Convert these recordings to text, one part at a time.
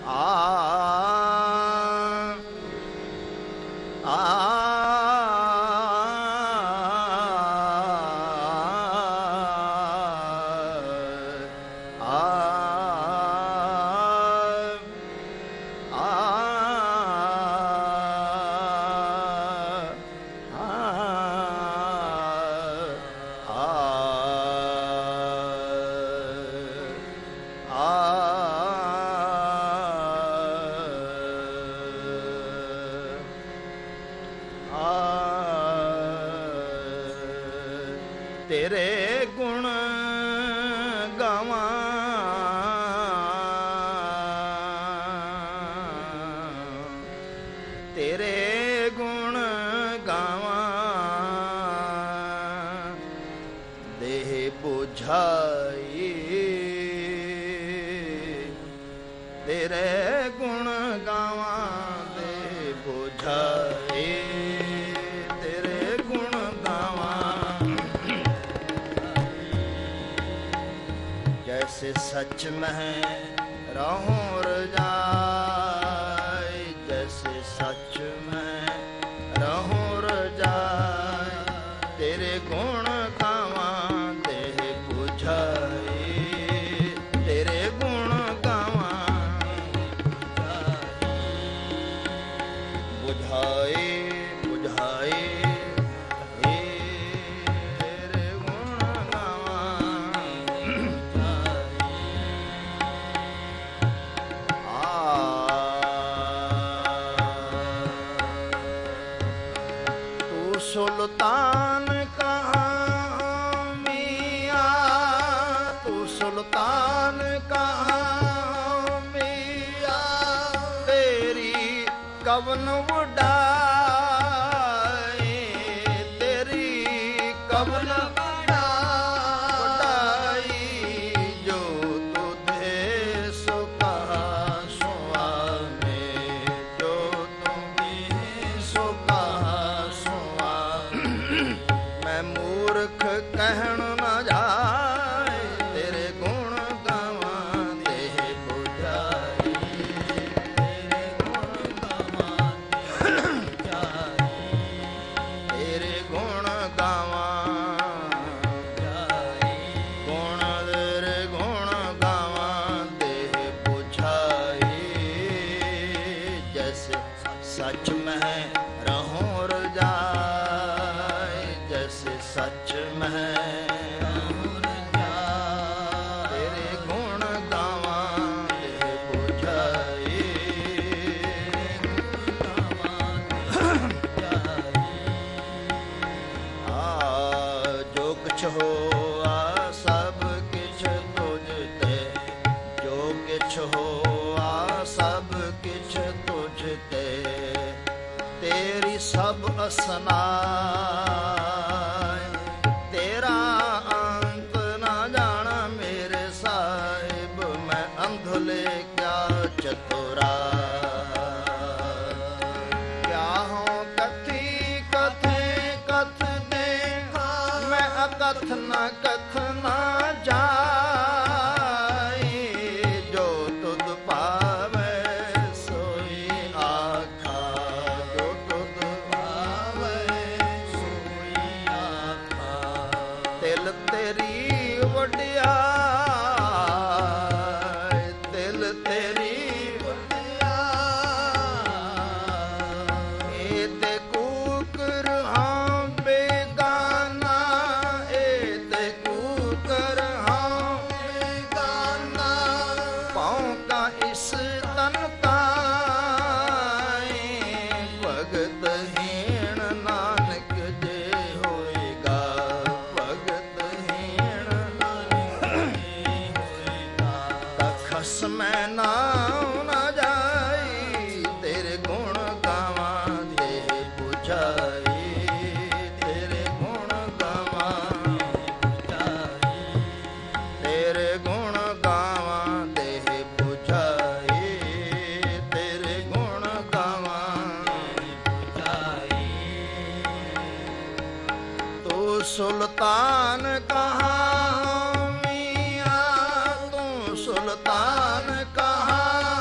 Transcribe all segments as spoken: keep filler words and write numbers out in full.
ਤੇਰੇ ਗੁਣ ਗਾਵਾਂ, ਤੇਰੇ ਗੁਣ ਗਾਵਾਂ, ਦੇਹ ਬੁਝਾਈ। ਤੇਰੇ ਗੁਣ ਗਾਵਾਂ, ਦੇਹ ਬੁਝਾਈ। जैसे सच में रहूं रजाई, जैसे सच में रहूं रजाई। तेरे गुण गावां देह बुझाई, तेरे गुण गावां बुझाई बुझाई। सुल्तान कहाँ मियाँ, तू सुल्तान कहाँ मियाँ। तेरी कवन उड़ाई, तेरी कवन उड़ाई। जो तुझे सो कहा सुआमे, जो तुम्हें सो कहा मैं मूर्ख कहण न जाए। तेरे गुण गावां देह बुझाई, तेरे गुण गावां देह बुझाई। तेरे गुण गावां बुझाई, गुण तेरे गुण गावां देह बुझाई। जैसे सच में रहूं रजाई, जैसे सच में रहूं रजाई। तेरे गुण गावां देह बुझाई, आ जो कुछ हो आ सब किछ तुझ ते, जो किछ हो आ सब किछ तुझ ते। तेरी सब असनाय, तेरा अंत ना जाना मेरे साहिब। मैं अंधुले क्या चतुरा, क्या हो कथी कथे कथ देखा। मैं अकथ न कथ न जाई, जो तुद पावे सोई आखा। जो तुद पावे सोई आखा। तिल तेरी वडियाई, तिल तेरी वडियाई। ए ते कूकर हाँ बेगाना, ए ते कूकर हाँ बेगाना। पाँव का इस तन का भगत हीण नानक जे होएगा। भगत हीण नानक जे होएगा। कखस में नाम न जाई, तेरे गुण गावां देह बुझाई। तेरे गुण गावां बुझाई, तेरे गुण गावां देह बुझाई। तेरे गुण गावां बुझाई। तू सुल्तान कहाँ मियाँ, तू सुल्तान कहाँ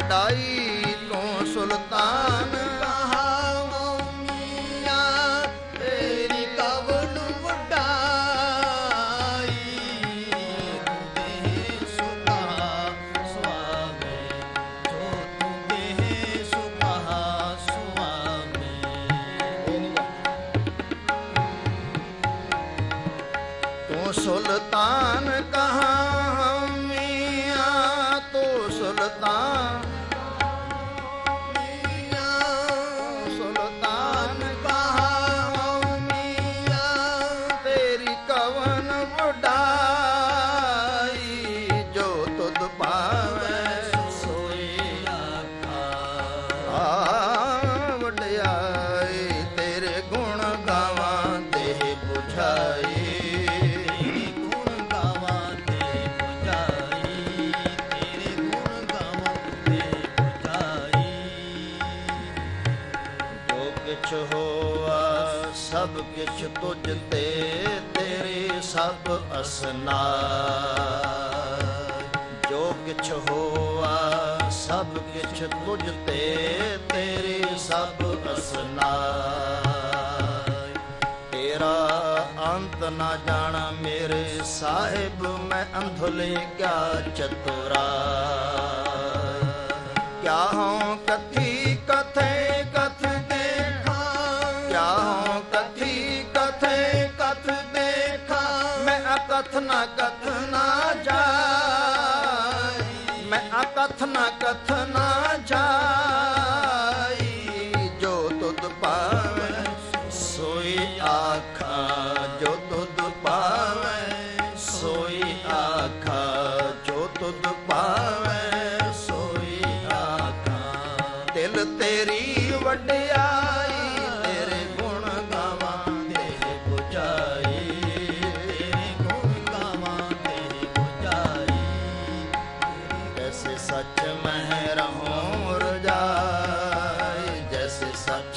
ਵਡਾਈ ਤੂੰ ਸੁਲਤਾਨ ਕਹਾਵਾਂ ਮੀਆਂ ਤੇਰੀ ਕਵਣ ਵਡਾਈ ਦੇ ਸੁਭਾ ਸੁਆਮੀ ਜੋ ਤੂੰ ਦੇ ਸੁਭਾ ਸੁਆਮੀ ਤੂੰ ਸੁਲਤਾਨ ਕਹਾਂ ਮੀਆਂ ਤੂੰ ਸੁਲਤਾਨ ਸਭ ਕਿਛ ਤੁਝ ਤੇ ਤੇਰੇ ਸਭ ਅਸਨਾ ਜੋ ਕਿਛ ਹੋਆ ਸਭ ਕਿਛ ਤੁਝ ਤੇ ਤੇਰੇ ਸਭ ਅਸਨਾ ਤੇਰਾ ਅੰਤ ਨਾ ਜਾਣਾ ਮੇਰੇ ਸਾਹਿਬ ਮੈਂ ਅੰਧਲੇ ਕਿਆ ਚਤੁਰਾ ਕਿਆ ਹਉ ਕਥੀ ਕਥੇ ਕਥ ਦੇਖਾ ਕਿਆ ਹਉ ਕਥੀ ਕਥੇ ਕਥ ਦੇਖਾ ਮੈਂ ਅਕਥ ਨਾ ਕਥ ਨਾ ਜਾਈ ਮੈਂ ਅਕਥ ਨਾ ਕਥ ਨਾ ਜਾਈ ਜੋ ਤੁਧ ਪਾਵੈ ਸੋਈ ਆਖਾਂ ਜੋ ਤੁਧ ਪਾਵੈ ਸੋਈ ਆਖਾਂ ਜੋ ਤੁਧ ਪਾਵੈ ਸੋਈ ਆਖਾਂ ਦਿਲ ਤੇਰੀ ਵਡਿਆਈ ਤੇਰੇ ਗੁਣ ਗਾਵਾਂ ਦੇ ਬੁਝਾਈ ਤੇਰੇ ਗੁਣ ਗਾਵਾਂ ਦੇ ਬੁਝਾਈ ਜੈਸੇ ਸੱਚ ਮਹਿ ਰਹੂੰ ਰਜਾਈ ਜੈਸੇ ਸੱਚ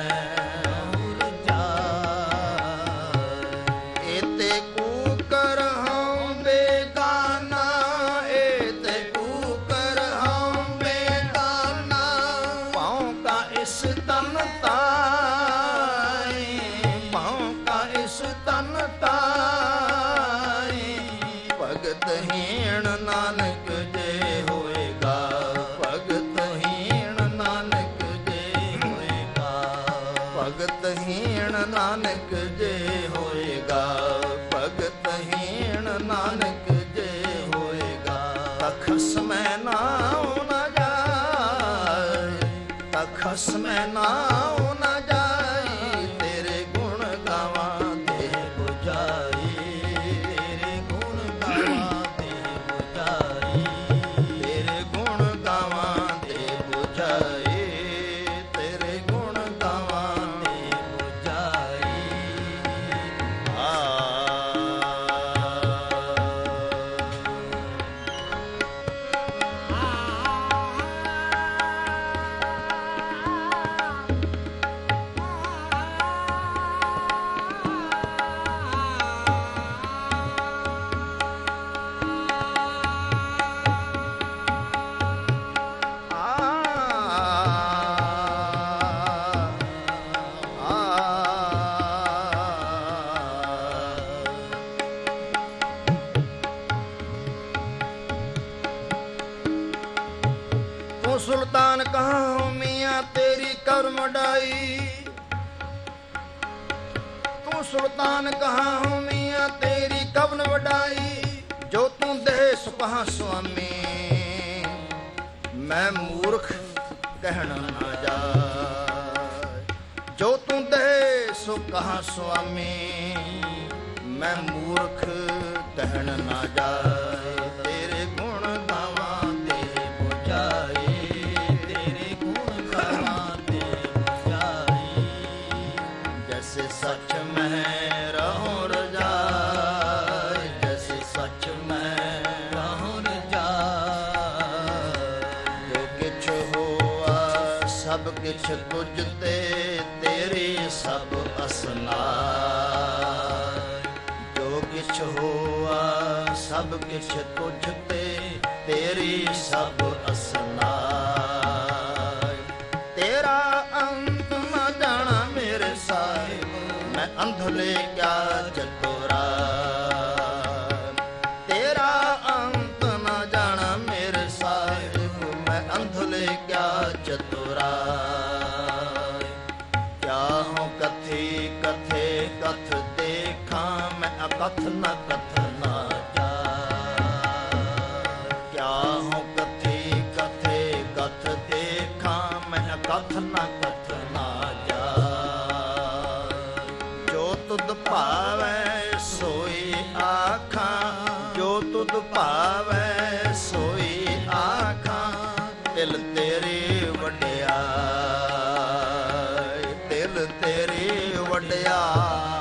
ਹੀਣ ਨਾਨਕ ਜੇ ਹੋਏਗਾ ਭਗਤ ਹੀਣ ਨਾਨਕ ਜੇ ਹੋਏਗਾ ਭਗਤ ਹੀਣ ਨਾਨਕ ਜੇ ਹੋਏਗਾ ਭਗਤ ਹੀਣ ਨਾਨਕ ਜੇ ਹੋਏਗਾ ਤਖਸ ਮੈਂ ਨਾਉ ਨਾ ਜਾਏ ਤਖਸ ਮੈਂ ਨਾਉ ਨਾ ਜਾਈ ਤੇਰੇ ਗੁਣ ਗਾਵਾਂ ਦੇ ਬੁਝਾਈ ਸੁਲਤਾਨ ਕਹਾਂ ਮੀਆਂ ਤੇਰੀ ਕਰ ਵਡਾਈ ਤੂੰ ਸੁਲਤਾਨ ਕਹਾਂ ਮੀਆਂ ਤੇਰੀ ਕਵਨ ਵਡਾਈ ਜੋ ਤੂੰ ਦੇ ਸੁਪਾਹ ਸੁਆਮੀ ਮੈਂ ਮੂਰਖ ਕਹਿਣਾ ਨਾ ਜਾਏ ਜੋ ਤੂੰ ਦੇ ਸੋ ਕਹਾਂ ਸੁਆਮੀ ਮੈਂ ਮੂਰਖ ਕਹਿਣ ਨਾ ਜਾਏ ਤੇਰੇ ਗੁਣ ਗਾਵਾਂ ਦੇ ਬੁਝਾਈ जैसे सच में रहूं रजाई जैसे सच में रहूं रजाई जो किछ हुआ सब किछ तुझ ते तेरी सब असना जो किछ हुआ सब किछ तुझ ते तेरी सब असना ਅੰਧਲੇ ਕਿਆ ਚਤੁਰਾ, ਤੇਰਾ ਅੰਤ ਨਾ ਜਾਣਾ ਮੇਰੇ ਸਾਹਿਬ, ਮੈਂ ਅੰਧਲੇ ਕਿਆ ਚਤੁਰਾ। ਕਿਆ ਹੂੰ ਕਥੀ ਕਥੇ ਕਥ ਦੇਖਾਂ, ਮੈਂ ਅਕਥ ਨ ਕਥ ਨਾ ਜਾ। ਕਿਆ ਹੂੰ ਕਥੀ ਕਥੇ ਕਥ ਦੇਖਾਂ, ਮੈਂ ਅਕਥ ਨ ਕਥ ਨਾ ਜਾ। ਜੋ ਤੁਧ ਭਾਵੈ ਸੋਈ ਆਖਾਂ, ਜੋ ਤੁਧ ਭਾਵੈ ਸੋਈ ਆਖਾਂ, ਤਿਲ ਤੇਰੀ ਵਡਿਆਈ, ਤਿਲ ਤੇਰੀ ਵਡਿਆਈ।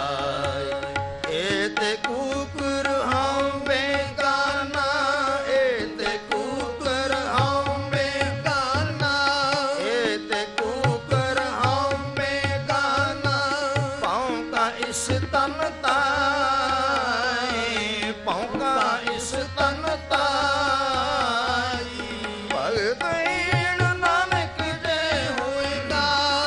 ਏ ਤੇ ਕੂਕਰ ਹਉ ਬੇਗਾਨਾ, ਏ ਤੇ ਕੂਕਰ ਹਉ ਬੇਗਾਨਾ, ਏ ਤੇ ਕੂਕਰ ਹਉ ਬੇਗਾਨਾ। ਭੌਂਕਾ ਇਸ ਤਨ ਤਾਈ, ਭੌਂਕਾ ਇਸ ਤਨ ਤਾਈ। ਭਗਤ ਹੀਣ ਨਾਨਕ ਜੇ ਹੋਏਗਾ,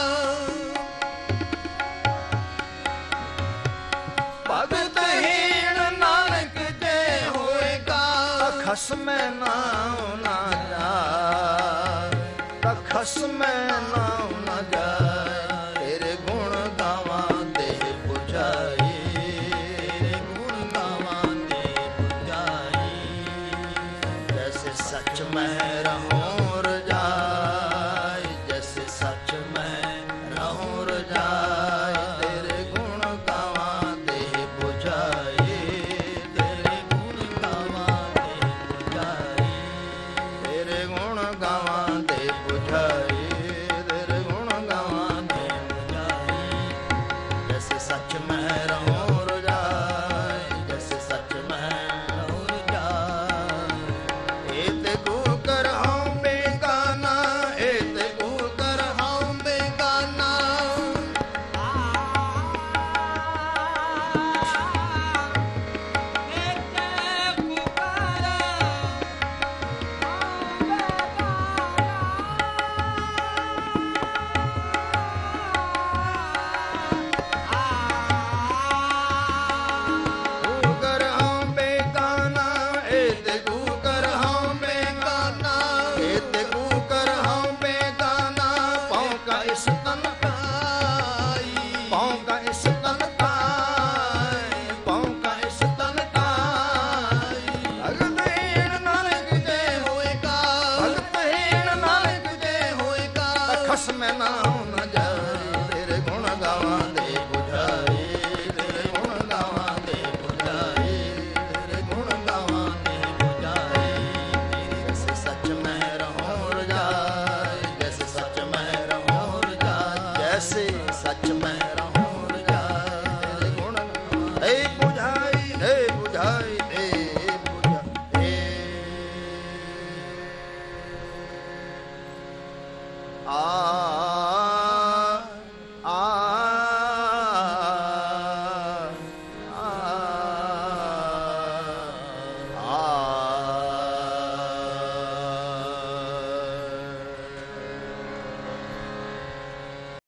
ਭਗਤ ਹੀਣ ਨਾਨਕ ਜੇ ਹੋਏਗਾ। ਖਸਮੈ ਨਾਉ ਨਾ ਜਾਏ, ਖਸਮੈ ਨਾਉ ਨਾ ਜਾਏ। ਤੇਰੇ ਗੁਣ ਗਾਵਾਂ ਦੇ ਪੁਜਾਈ, ਤੇਰੇ ਗੁਣ ਗਾਵਾਂ ਦੇ ਪੁਜਾਈ। ਜੈਸੇ ਸੱਚ ਮਹਿ ਰਹੂੰ